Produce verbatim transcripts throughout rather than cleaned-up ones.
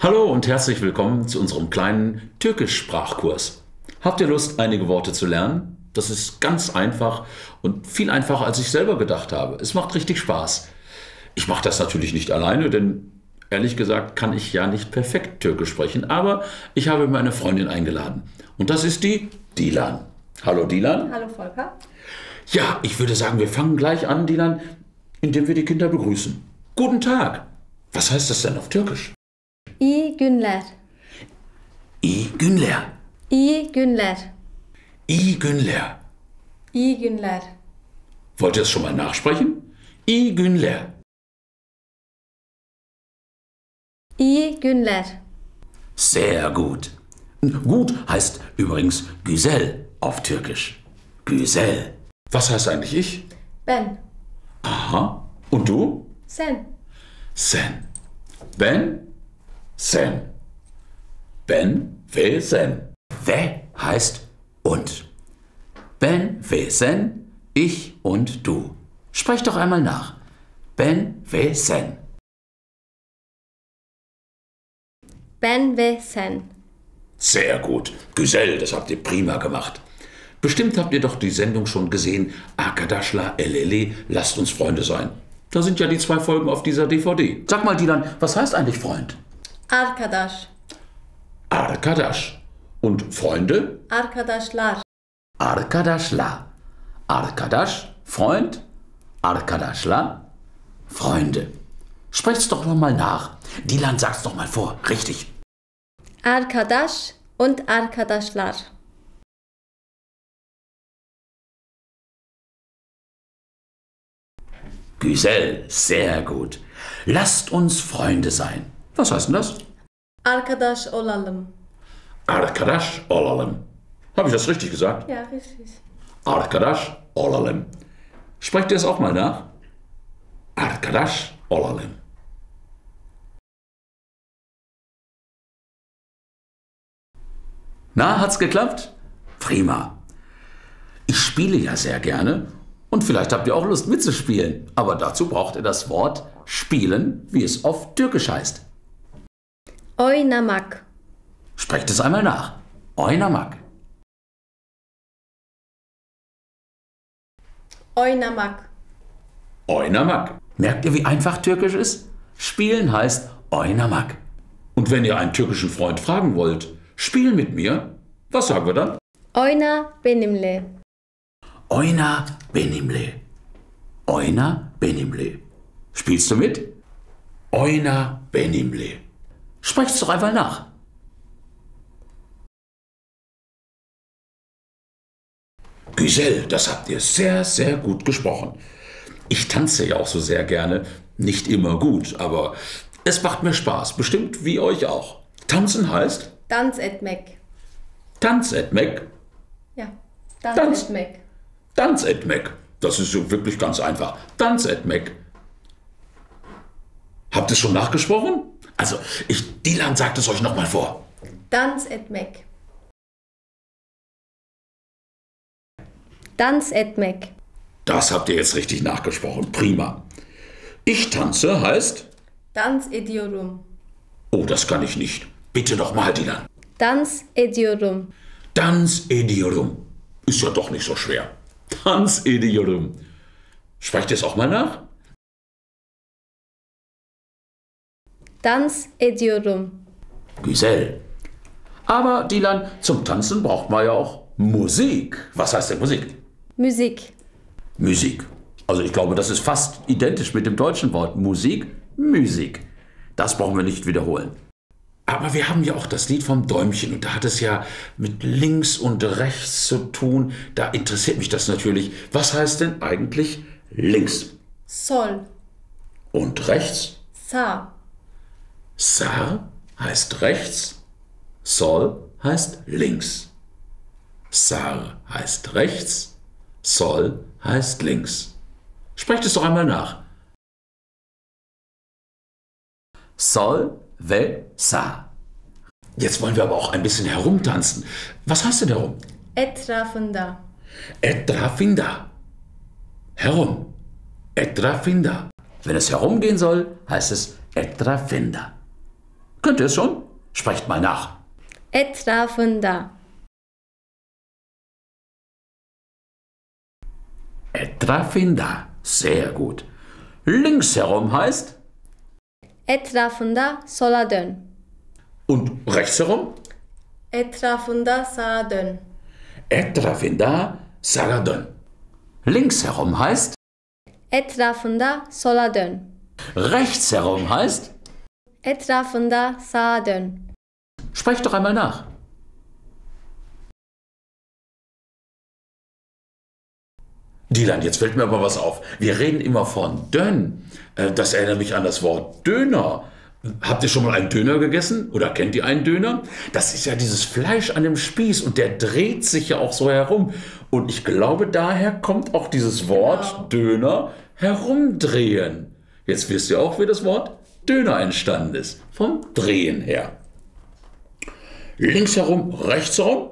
Hallo und herzlich willkommen zu unserem kleinen Türkisch-Sprachkurs. Habt ihr Lust, einige Worte zu lernen? Das ist ganz einfach und viel einfacher, als ich selber gedacht habe. Es macht richtig Spaß. Ich mache das natürlich nicht alleine, denn ehrlich gesagt kann ich ja nicht perfekt Türkisch sprechen, aber ich habe meine Freundin eingeladen. Und das ist die Dilan. Hallo Dilan. Hallo Volker. Ja, ich würde sagen, wir fangen gleich an, Dilan, indem wir die Kinder begrüßen. Guten Tag. Was heißt das denn auf Türkisch? İyi günler. İyi günler. İyi günler. İyi günler. İyi günler. Wollt ihr es schon mal nachsprechen? İyi günler. İyi günler. Sehr gut. Gut heißt übrigens Güzel auf Türkisch. Güzel. Was heißt eigentlich ich? Ben. Aha. Und du? Sen. Sen. Ben? Sen. Ben ve sen. Ve heißt und. Ben ve sen, ich und du. Sprecht doch einmal nach. Ben ve sen. Ben ve sen. Sehr gut. Güzel, das habt ihr prima gemacht. Bestimmt habt ihr doch die Sendung schon gesehen. Arkadaşlar el ele, lasst uns Freunde sein. Da sind ja die zwei Folgen auf dieser D V D. Sag mal, Dilan, was heißt eigentlich Freund? Arkadaş. Arkadaş. Und Freunde? Arkadaşlar. Arkadaşlar. Arkadaş, Freund. Arkadaşlar, Freunde. Sprecht's doch noch mal nach. Dilan, sag's doch mal vor. Richtig. Arkadaş und arkadaşlar. Güzel, sehr gut. Lasst uns Freunde sein. Was heißt denn das? Arkadaş olalım. Arkadaş olalım. Habe ich das richtig gesagt? Ja, richtig. Arkadaş olalım. Sprecht ihr es auch mal nach? Arkadaş olalım. Na, hat's geklappt? Prima. Ich spiele ja sehr gerne und vielleicht habt ihr auch Lust mitzuspielen. Aber dazu braucht ihr das Wort spielen, wie es auf Türkisch heißt. Oynamak. Sprecht es einmal nach. Oynamak. Oynamak. Oynamak. Merkt ihr, wie einfach Türkisch ist? Spielen heißt oynamak. Und wenn ihr einen türkischen Freund fragen wollt, spiel mit mir, was sagen wir dann? Oyna benimle. Oyna benimle. Oyna benimle. Spielst du mit? Oyna benimle. Sprecht's doch einmal nach. Güzel, das habt ihr sehr, sehr gut gesprochen. Ich tanze ja auch so sehr gerne. Nicht immer gut, aber es macht mir Spaß. Bestimmt wie euch auch. Tanzen heißt? Dans etmek. Tanz etmek. Ja. Dans, Dans. etmek. Tanz etmek. Das ist so wirklich ganz einfach. Tanz etmek. Habt ihr es schon nachgesprochen? Also, ich, Dilan sagt es euch nochmal vor. Dans etmek. Dans etmek. Das habt ihr jetzt richtig nachgesprochen. Prima. Ich tanze heißt? Dans ediyorum. Oh, das kann ich nicht. Bitte nochmal, Dilan. Dans ediyorum. Dans ediyorum. Ist ja doch nicht so schwer. Dans ediyorum. Sprecht ihr es auch mal nach? Dans ediyorum. Güzel. Aber, Dilan, zum Tanzen braucht man ja auch Musik. Was heißt denn Musik? Musik. Musik. Also ich glaube, das ist fast identisch mit dem deutschen Wort Musik. Musik. Das brauchen wir nicht wiederholen. Aber wir haben ja auch das Lied vom Däumchen und da hat es ja mit links und rechts zu tun. Da interessiert mich das natürlich. Was heißt denn eigentlich links? Sol. Und rechts? Sağ. Sar heißt rechts, Sol heißt links. Sar heißt rechts, Sol heißt links. Sprecht es doch einmal nach. Sol ve sa. Jetzt wollen wir aber auch ein bisschen herumtanzen. Was heißt denn herum? Etrafında. Etrafında. Herum. Etrafında. Wenn es herumgehen soll, heißt es Etrafında. Könnt ihr es schon? Sprecht mal nach. Etrafında. Etrafında. Sehr gut. Links herum heißt? Etrafında sola dön. Und rechts herum? Etrafında sağa dön. Etrafında sağa dön. Links herum heißt? Etrafında sola dön. Rechts herum heißt? Etrafında sağa dön. Sprecht doch einmal nach. Dilan, jetzt fällt mir aber was auf. Wir reden immer von Dön. Das erinnert mich an das Wort Döner. Habt ihr schon mal einen Döner gegessen? Oder kennt ihr einen Döner? Das ist ja dieses Fleisch an dem Spieß und der dreht sich ja auch so herum. Und ich glaube, daher kommt auch dieses Wort Genau. Döner, herumdrehen. Jetzt wisst ihr auch, wie das Wort Döner entstanden ist. Vom Drehen her. Links herum, rechts herum.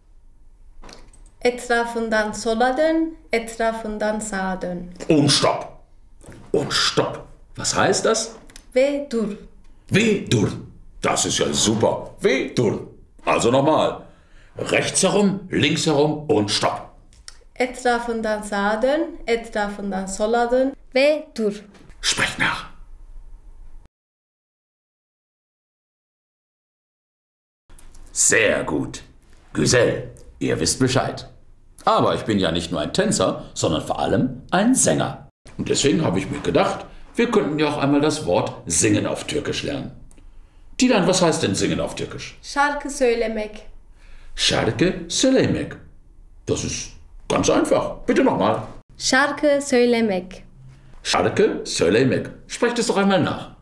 Etrafından sola dön. Etrafından sağa dön. Und Stopp. Und Stopp. Was heißt das? Ve dur. Ve dur. Das ist ja super. Ve dur. Also nochmal. Rechts herum, links herum und Stopp. Etrafından sağa dön. Etrafından sola dön. Ve dur. Sprecht nach. Sehr gut. Güzel, ihr wisst Bescheid. Aber ich bin ja nicht nur ein Tänzer, sondern vor allem ein Sänger. Und deswegen habe ich mir gedacht, wir könnten ja auch einmal das Wort Singen auf Türkisch lernen. Dilan, was heißt denn Singen auf Türkisch? Şarkı söylemek. Şarkı söylemek. Das ist ganz einfach. Bitte nochmal. Şarkı söylemek. Şarkı söylemek. Sprecht es doch einmal nach.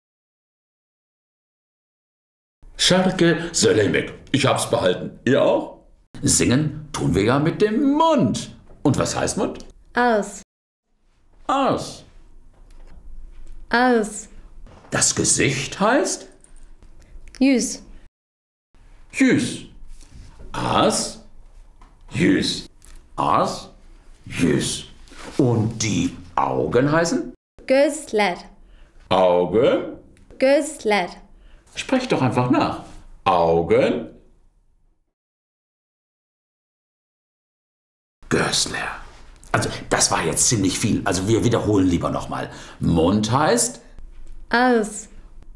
Şarkı söylemek. Ich hab's behalten. Ihr auch? Singen tun wir ja mit dem Mund. Und was heißt Mund? Ağız. Aus. Ağız. Das Gesicht heißt Yüz. Yüz. As. Yüz. As. Yüz. Und die Augen heißen Gözler. Augen. Gözler. Sprecht doch einfach nach. Augen. Gözler. Also, das war jetzt ziemlich viel. Also, wir wiederholen lieber nochmal. Mund heißt Ağız.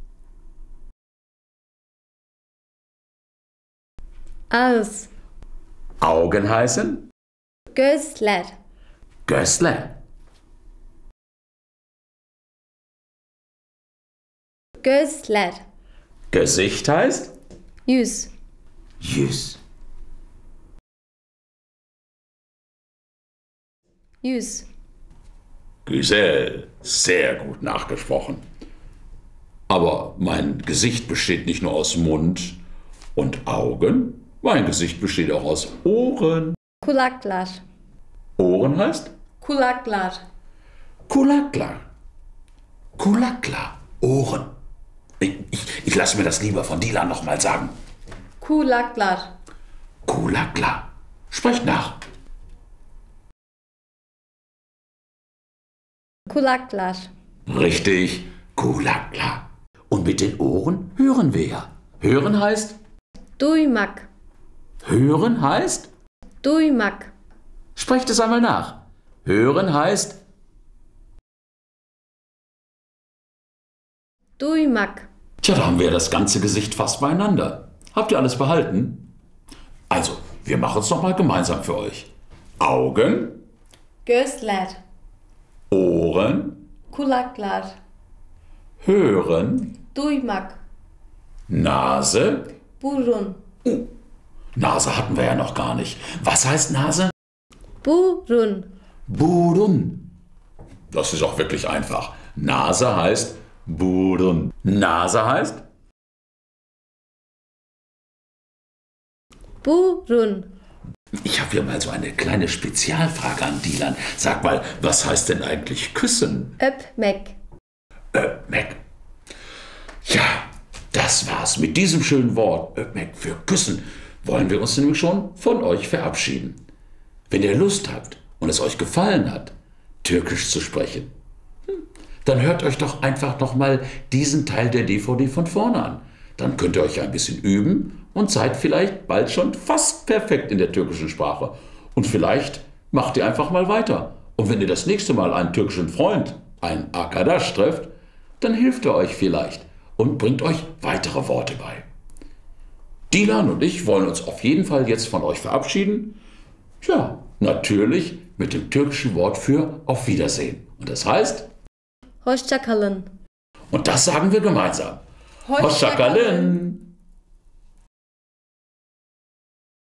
Ağız. Augen heißen Gözler. Gözler. Gözler. Gesicht heißt Yüz. Yüz. Yüz. Güzel, sehr gut nachgesprochen. Aber mein Gesicht besteht nicht nur aus Mund und Augen, mein Gesicht besteht auch aus Ohren. Kulaklar. Ohren heißt Kulaklar. Kulaklar. Kulaklar. Ohren. Ich, ich, ich lasse mir das lieber von Dilan nochmal sagen. Kulaklar. Kulaklar. Sprecht nach. Kulaklar. Richtig. Kulaklar. Und mit den Ohren hören wir ja. Hören heißt? Duymak. Hören heißt? Duymak. Sprecht es einmal nach. Hören heißt? Duymak. Tja, da haben wir das ganze Gesicht fast beieinander. Habt ihr alles behalten? Also, wir machen es nochmal gemeinsam für euch. Augen, Gözler. Ohren, Kulaklar. Hören, Duymak. Nase. Burun. Nase hatten wir ja noch gar nicht. Was heißt Nase? Burun. Burun. Das ist auch wirklich einfach. Nase heißt Burun. Nase heißt? Burun. Ich habe hier mal so eine kleine Spezialfrage an Dilan. Sag mal, was heißt denn eigentlich küssen? Öpmek. Öpmek. Ja, das war's. Mit diesem schönen Wort, Öpmek, für küssen, wollen wir uns nämlich schon von euch verabschieden. Wenn ihr Lust habt und es euch gefallen hat, Türkisch zu sprechen, dann hört euch doch einfach nochmal diesen Teil der D V D von vorne an. Dann könnt ihr euch ein bisschen üben und seid vielleicht bald schon fast perfekt in der türkischen Sprache. Und vielleicht macht ihr einfach mal weiter. Und wenn ihr das nächste Mal einen türkischen Freund, einen Arkadaş trefft, dann hilft er euch vielleicht und bringt euch weitere Worte bei. Dilan und ich wollen uns auf jeden Fall jetzt von euch verabschieden. Ja, natürlich mit dem türkischen Wort für Auf Wiedersehen. Und das heißt? Hoşça kalın. Und das sagen wir gemeinsam. Hoşça kalın.